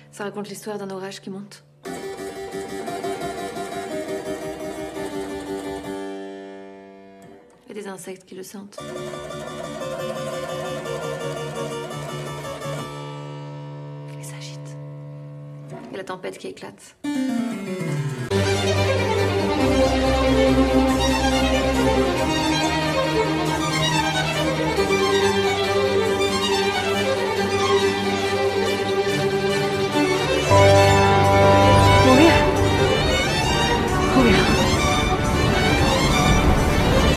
Ça raconte l'histoire d'un orage qui monte. Et des insectes qui le sentent. Qui les agitent. Et la tempête qui éclate.